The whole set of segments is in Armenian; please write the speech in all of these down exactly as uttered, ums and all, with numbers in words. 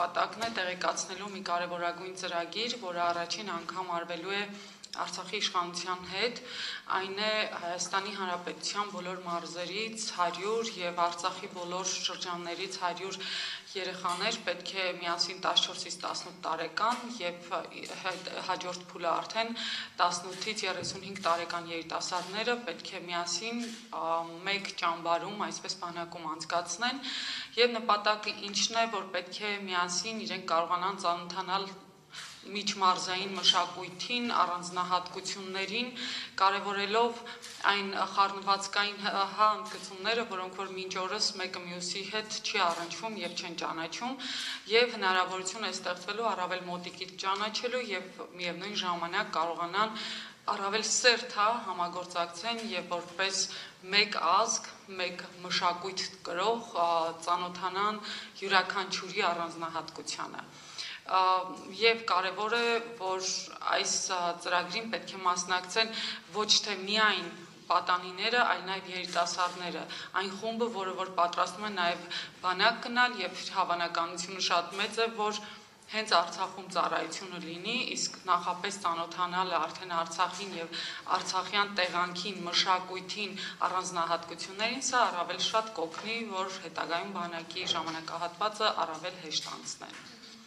նպատակն է տեղեկացնելու մի կարևորագույն ծրագիր, որը առաջին անգամ արվելու է Արցախի իշխանության հետ, այն է Հայաստանի Հանրապետության բոլոր մարզերից հարյուր եւ Արցախի բոլոր շրջաններից հարյուր երեխաներ պետք է միասին տասնչորսից տասնութ տարեկան եւ հաջորդ փուլը արդեն տասնութից երեսունհինգ տարեկան երիտասարդները պետք է միասին մեկ ճամբարում, այսպես բանակում անցկացնեն եւ նպատակը ինչն է, որ պետք է միասին իրենք կարողանան ծանոթանալ միջմարզային մշակույթին, առանձնահատկություններին, կարևորելով այն խառնվածքային հանգեցումները, որոնք որ մինչ օրս մեկը մյուսի հետ չի առնչվում եւ չեն ճանաչում, եւ հնարավորություն է ստեղծվելու առավել մոտիկից ճանաչելու եւ միևնույն ժամանակ կարողանան առավել սերտ հա համագործակցեն եւ որպես մեկ ազգ, մեկ մշակույթ կրող ծանոթանան յուրաքանչյուրի առանձնահատկությանը Եվ կարևոր է, որ այս ծրագրին պետք է մասնակցեն ոչ թե միայն պատանիները, այլ նաև երիտասարդները, այն խումբը, որը որ պատրաստում է նաև բանակ գնալ եւ հավանականությունը շատ մեծ է, որ հենց Արցախում ծառայությունը լինի, իսկ նախապես ծանոթանալը արդեն Արցախին եւ արցախյան տեղանքին, մշակույթին, առանձնահատկություններին, սա առավել շատ կօգնի, որ հետագայում բանակի ժամանակահատվածը առավել հեշտ անցնի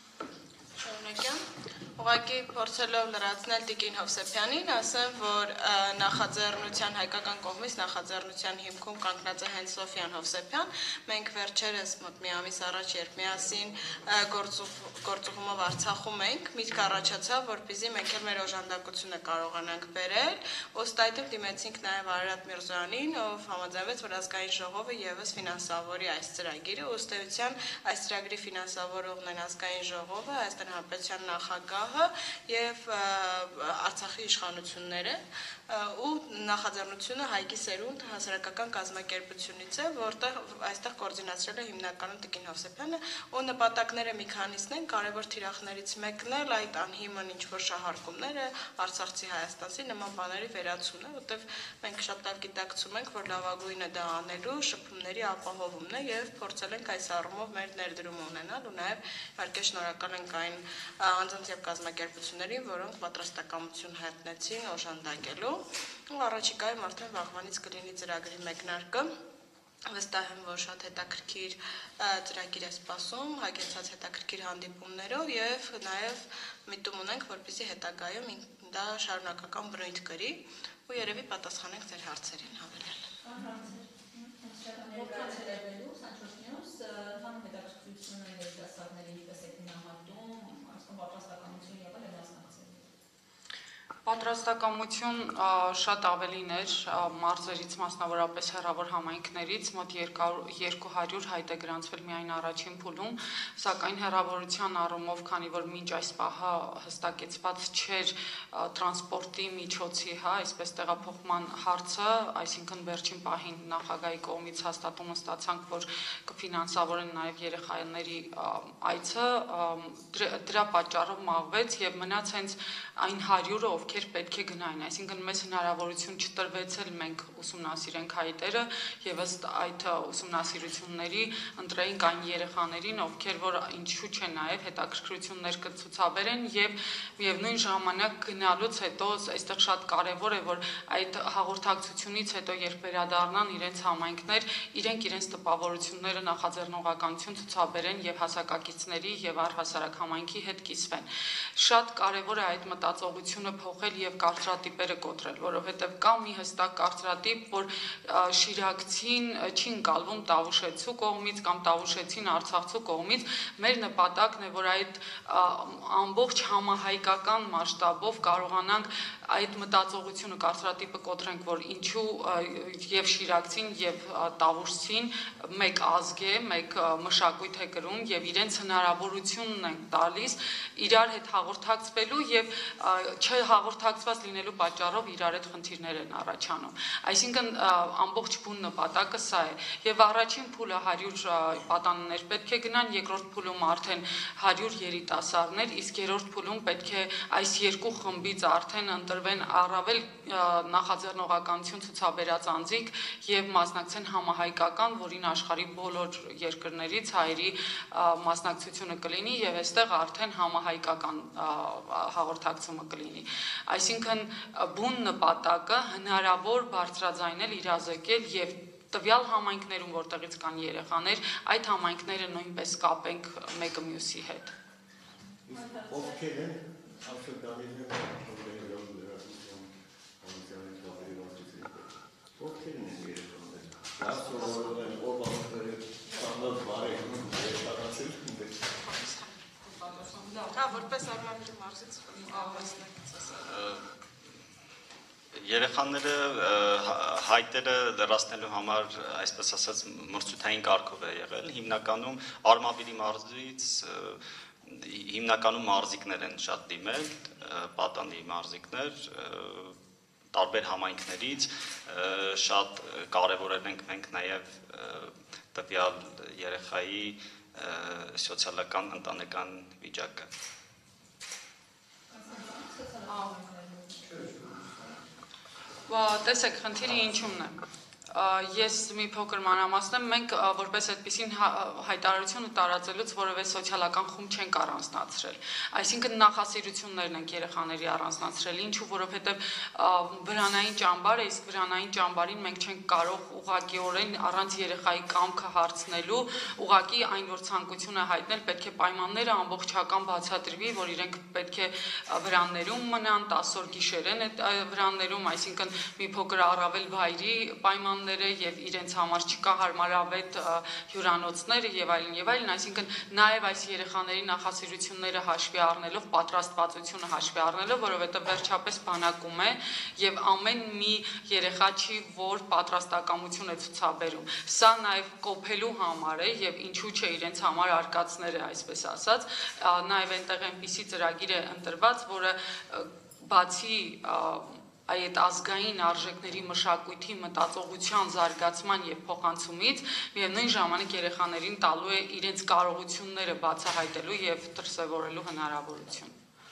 Ուղղակի փորձելով լրացնել Տիկին Հովսեփյանին, ասեմ, որ նախաձեռնության հայկական կողմից նախաձեռնության հիմքում կանգնած է հենց Սոֆիան Հովսեփյան։ Մենք վերջերս մոտ մի ամիս առաջ, երբ միասին գործուղումով Արցախում ենք, միտք առաջացավ, որպեսզի մենք էլ մեր օժանդակությունը կարողանանք բերել։ Ըստ այդմ դիմեցինք նաև Արարատ Միրզոյանին, ով համաձայնվեց, որ ազգային ժողովը եւս ֆինանսավորի այս ծրագիրը։ Ըստ էության այս ծրագրի ֆինանսավորողն են ազգային ժողովը, Հայաստանի Հանրապետության նախագահը եւ Արցախի իշխանությունները ու նախաձեռնությունը Հայկի Սերունդ հասարակական կազմակերպությունից է, որտեղ այստեղ կոորդինացրել է հիմնականում Տիկին Հովսեփյանը ու նպատակները մի քանիսն են, կարևոր թիրախներից մեկն էլ այդ անհիմն ինչ-որ շահարկումները Արցախցի Հայաստանցի նման բաների վերացումն է, որտեղ մենք շատ լավ գիտակցում ենք, որ լավագույնը դա անելու շփումների ապահովումն է եւ փորձել ենք այս առումով մեր ներդրումը ունենալ ու նաեւ իհարկե շնորհակալ ենք այն անձանց եւ կազմակերպություններին, որոնք պատրաստակամություն հայտնեցին օժանդակելու ու առաջիկայում արդեն վաղվանից կլինի ծրագրի մեկնարկը վստահ եմ, որ շատ հետաքրքիր ծրագիր է սպասում, հագեցած հետաքրքիր հանդիպումներով եւ նաեւ միտում ունենք, որպեսզի հետագայում դա շարունակական բնույթ կրի ու երևի պատասխանենք ձեր հարցերին հավելել։ Պատրաստակամություն շատ ավելին էր մարզերից, մասնավորապես հեռավոր համայնքներից, մոտ երկու հարյուր հայտ է գրանցվել միայն առաջին փուլում, սակայն հեռավորության առումով, քանի որ մինչ այս պահը հստակեցված չէր տրանսպորտի միջոցի, հա, այսպես տեղափոխման հարցը, այսինքն վերջին պահին նախագահի կողմից հաստատումը ստացանք, որ կֆինանսավորեն նաև երեխաների այցը, դրա պատճառով մաղվեց եւ մնաց հենց այն հարյուրը, ովքեր պետք է գնային, այսինքն մեզ հնարավորություն չտրվեց էլ մենք ուսումնասիրենք հայտերը եւ ըստ այդ ուսումնասիրությունների ընտրեինք այն երեխաներին, ովքեր որ ինչու՞ չէ նաեւ հետաքրքրություններ կցուցաբերեն եւ միևնույն ժամանակ գնալուց հետո այստեղ շատ կարեւոր է, որ այդ հաղորդակցությունից հետո երբ վերադառնան իրենց համայնքներ, իրենք իրենց տպավորությունները նախաձեռնողականություն ցուցաբերեն եւ հասակակիցների եւ առհասարակ համայնքի հետ կիսվեն։ Շատ կարեւոր է այդ մտածողությունը փոխել եւ կարծրատիպերը կոտրել, որովհետեւ կա մի հստակ կարծրատիպ, որ շիրակցին չի ընկալվում Տավուշեցու կողմից կամ Տավուշեցին Արցախցու կողմից, մեր նպատակն է, որ այդ ամբողջ համահայկական մասշտաբով կարողանանք այդ մտածողությունը կարծրատիպը կոտրենք, որ ինչու եւ շիրակցին եւ Տավուշցին մեկ ազգ է, մեկ մշակույթ է կրում եւ իրենց հնարավորությունն են տալիս իրար հետ հաղորդակցվելու եւ չհաղորդակցվելու հաղորդակցված լինելու պատճառով իրար հետ խնդիրներ են առաջանում։ Այսինքն ամբողջ բուն նպատակը սա է։ Եվ առաջին փուլը հարյուր պատանիներ պետք է գնան, երկրորդ փուլում արդեն հարյուր երիտասարդներ, իսկ երրորդ փուլում պետք է այս երկու խմբից արդեն ընտրվեն առավել նախաձեռնողականություն ցուցաբերած անձիկ եւ մասնակցեն համահայկական, որին աշխարհի բոլոր երկրներից հայերի մասնակցությունը կլինի եւ այստեղ արդեն համահայկական հաղորդակցումը կլինի։ Այսինքն բուն նպատակը հնարավոր բարձրաձայնել, իրազեկել եւ տվյալ համայնքներում, որտեղից կան երեխաներ, այդ համայնքները նույնպես կապենք մեկը մյուսի հետ։ Ովքեր են Աշոտանիները ովքեր են երեխաները։ Լավ սովորել են, ով ավտերը սանդոց բարեկում երեխանացել են։ Հա, որպես Արմանի մարզից ավասնեք։ Երեխաները հայտերը լրացնելու համար, այսպես ասած, մրցութային կարգով է եղել, հիմնականում Արմավիրի մարզից հիմնականում մարզիկներ են շատ դիմել, պատանի մարզիկներ, տարբեր համայնքներից, շատ կարևորել ենք մենք նաև տվյալ երեխայի սոցիալական ընտանեկան վիճակը։ Տեսեք, խնդիրը ինչումն է։ Ես մի փոքր մանրամասնեմ, մենք որպես այդպիսին հայտարարությունը տարածելուց որևէ սոցիալական խումբ չենք առանձնացրել։ Այսինքն նախասիրություններն ենք երեխաների առանձնացրել, ինչու որովհետև վրանային ճամբար է, իսկ վրանային ճամբարին մենք չենք կարող ուղղակիորեն առանց երեխայի կամքը հարցնելու, ուղղակի այն որ ցանկություն է հայտնել, պետք է պայմանները ամբողջական բացատրվի, որ իրենք պետք է վրաններում մնան, տասը օր գիշերեն այդ վրաններում, այսինքն մի փոքր առավել վայրի պայման եւ իրենց համար չկա հարմարավետ հյուրանոցները եւ այլն եւ այլն, այսինքն նաեւ այս երեխաների նախասիրությունները հաշվի առնելով, պատրաստվածությունը հաշվի առնելով, որովհետեւ վերջապես բանակում է եւ ամեն մի երեխա չի, որ պատրաստակամություն է ցուցաբերում։ Սա նաեւ կոփելու համար է եւ ինչու՞ չէ իրենց համար արկածները, այսպես ասած, նաեւ այնտեղ այնպիսի ծրագիր է ընտրված, որը բացի այդ ազգային արժեքների մշակույթի մտածողության զարգացման եւ փոխանցումից միևնույն ժամանակ երեխաներին տալու է իրենց կարողությունները բացահայտելու եւ դրսեւորելու հնարավորություն։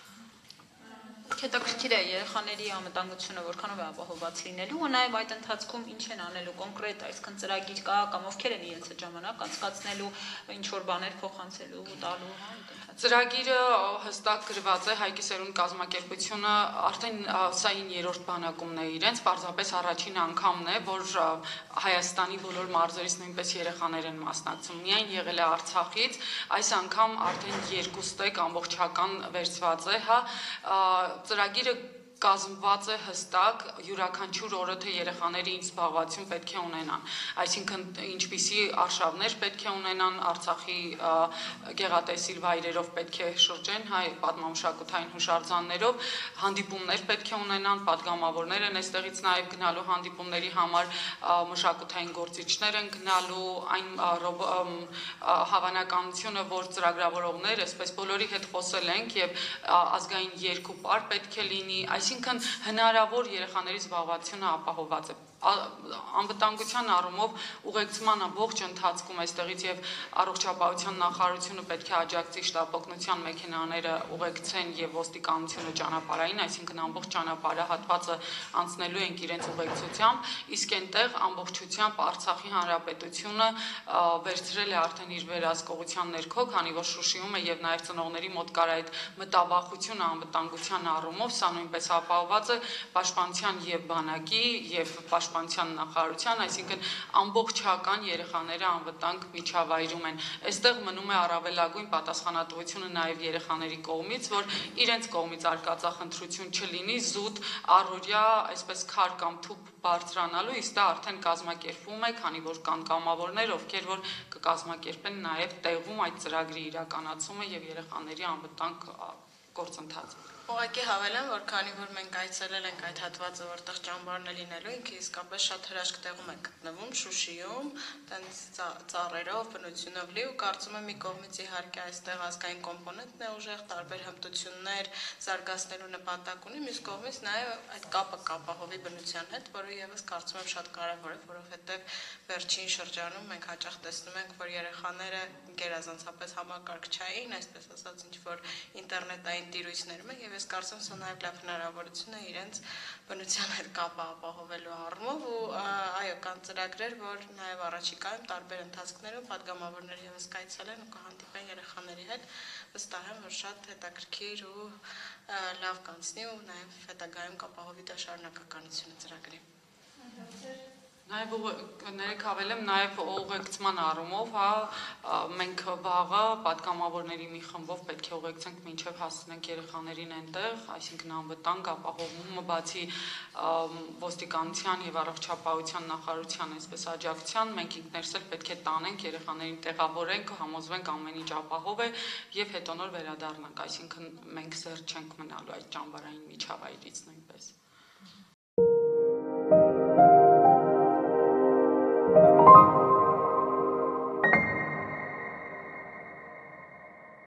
Հետաքրքիր է երեխաների անվտանգությունը որքանով է ապահովված լինելու ու նաև այդ ընթացքում ինչ են անելու կոնկրետ, այսքան ծրագիր կա կամ ովքեր են իրենց ժամանակ անցկացնելու, ինչ որ բաներ փոխանցելու ու տալու, հա, ծրագիրը հստակ գրված է, Հայքի սերունդ կազմակերպությունը արդեն սա երրորդ բանակումն է իրենց, պարզապես առաջին անգամն է, որ Հայաստանի բոլոր մարզերից նույնպես երեխաներ են մասնակցում, միայն եղել է Արցախից, այս անգամ արդեն երկու ստեկ ամբողջական վերցված է, հա, ծրագիրը կազմված է հստակ յուրաքանչյուր օրը թե երեխաների ինչ զբաղվածություն պետք է ունենան, այսինքն ինչպիսի արշավներ պետք է ունենան, Արցախի գեղատեսիլ վայրերով պետք է շրջեն, հայ պատմամշակութային հուշարձաններով, հանդիպումներ պետք է ունենան, պատգամավորներ են այստեղից նաև գնալու հանդիպումների համար, մշակութային գործիչներ են գնալու, այն հավանականությունը, որ ծրագրավորողներ, այսպես բոլորի հետ խոսել ենք եւ ազգային երկու պար պետք է լինի, այսինքն հնարավոր երեխաների զբաղվածությունը ապահովված է։ Անվտանգության առումով ուղեկցման ամբողջ ընթացքում այստեղից եւ առողջապահության նախարարությունը պետք է աջակցի շտապօգնության մեքենաները ուղեկցեն եւ ոստիկանությունը ճանապարհային, այսինքն ամբողջ ճանապարհահատվածը անցնելու ենք իրենց ուղեկցությամբ, իսկ այնտեղ ամբողջությամբ Արցախի հանրապետությունը վերցրել է արդեն իր վերահսկողության ներքո, քանի որ Շուշիում է եւ նաեւ ծնողների մոտ կար այդ մտավախությունը անվտանգության առումով, սա նույնպես ապահովված է պաշտպանության եւ բանակի եւ պաշտպանության նախարարության, այսինքն ամբողջական երեխաները անվտանգ միջավայրում են։ Այստեղ մնում է առավելագույն պատասխանատվությունը նաև երեխաների կողմից, որ իրենց կողմից արկածախնդրություն չլինի, զուտ առօրյա, այսպես քար կամ թուփ բարձրանալու, իսկ դա արդեն կազմակերպվում է, քանի որ կան կամավորներ, ովքեր որ կկազմակերպեն նաև տեղում այդ ծրագրի իրականացումը եւ երեխաների անվտանգ գործընթացը։ Ուղղակի հավելեմ, որ քանի որ մենք այցելել ենք այդ հատվածը, որտեղ ճամբարն է լինելու, ինքը իսկապես շատ հրաշք տեղում է գտնվում, Շուշիում, տենց ծառերով, բնությունով լի ու կարծում եմ մի կողմից իհարկե այստեղ ազգային կոմպոնենտն է ուժեղ, տարբեր հմտություններ զարգացնելու նպատակ ունի, մյուս կողմից նաև այդ կապը կապահովի բնության հետ, որը եւս կարծում եմ շատ կարևոր է, որովհետեւ վերջին շրջանում մենք հաճախ տեսնում ենք, որ երեխաները գերազանցապես համակարգչային, այսպես ասած, ինչ որ ինտերնետային տիրույթներում են, եւ ես կարծում եմ, սա նաեւ լավ հնարավորություն է իրենց բնության հետ կապը ապահովելու առումով ու այո, կան ծրագրեր, որ նաեւ առաջիկայում տարբեր ընթացքներում падգամավորները եւս կայցելեն ու կհանդիպեն երեխաների հետ, վստահ եմ, որ շատ հետաքրքիր ու լավ կանցնի ու նաեւ հետագայում կապահովի դա շարունակականությունը ծրագրի։ Նաև ներեք հավելեմ, նաև ուղեկցման առումով, հա, մենք վաղը պատգամավորների մի խմբով պետք է ուղեկցենք մինչև հասնենք երեխաներին այնտեղ, այսինքն անվտանգ ապահովումը բացի ոստիկանության եւ առողջապահության նախարարության այսպես աջակցության, մենք ինքներս էլ պետք է տանենք երեխաներին տեղավորենք, համոզվենք ամեն ինչ ապահով է եւ հետո նոր վերադառնանք, այսինքն մենք զերծ չենք մնալու այդ ճամբարային միջավայրից նույնպես։